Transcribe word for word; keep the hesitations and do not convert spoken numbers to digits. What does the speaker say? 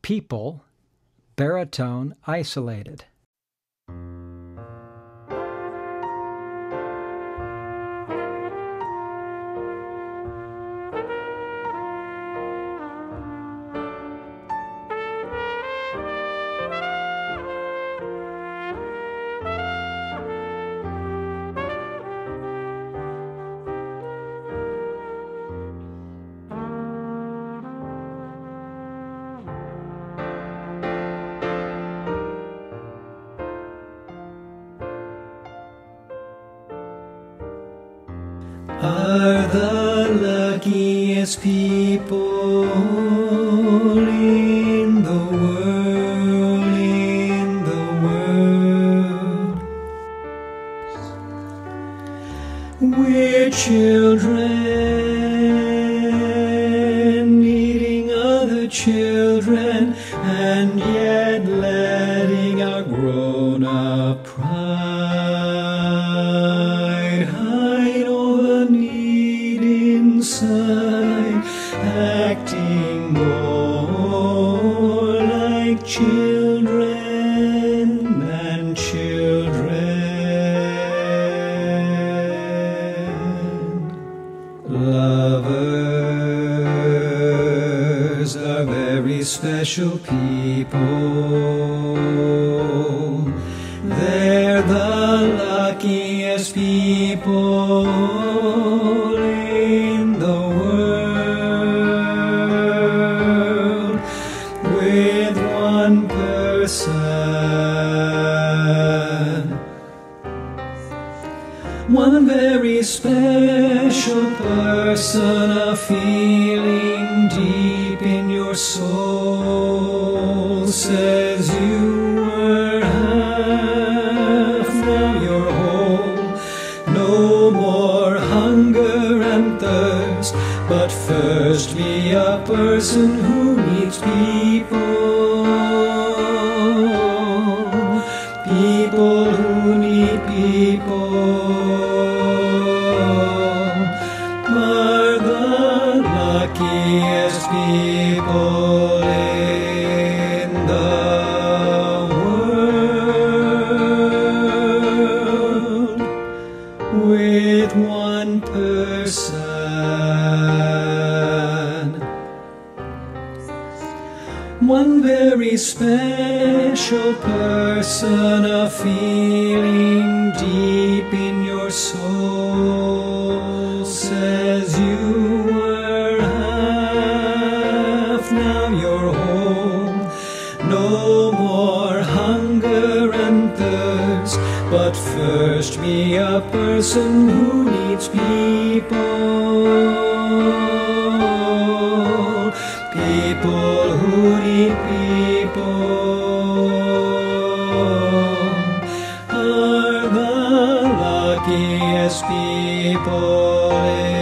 people, baritone isolated. Are the luckiest people in the world, in the world. We're children eating other children, and yet letting our grown-up pride hide all the need inside, acting more like children than children. Lovers are very special people. They're the luckiest people in the world. With one person, one very special person, a feeling deep in your soul says you were half, now you're whole. No more hunger and thirst, but first be a person who needs people. People who need people are the luckiest people in the world. With one person, one very special person, a feeling deep in your soul says you were half, now you're whole. No more hunger and thirst, but first be a person who needs people. People who need people are the luckiest people in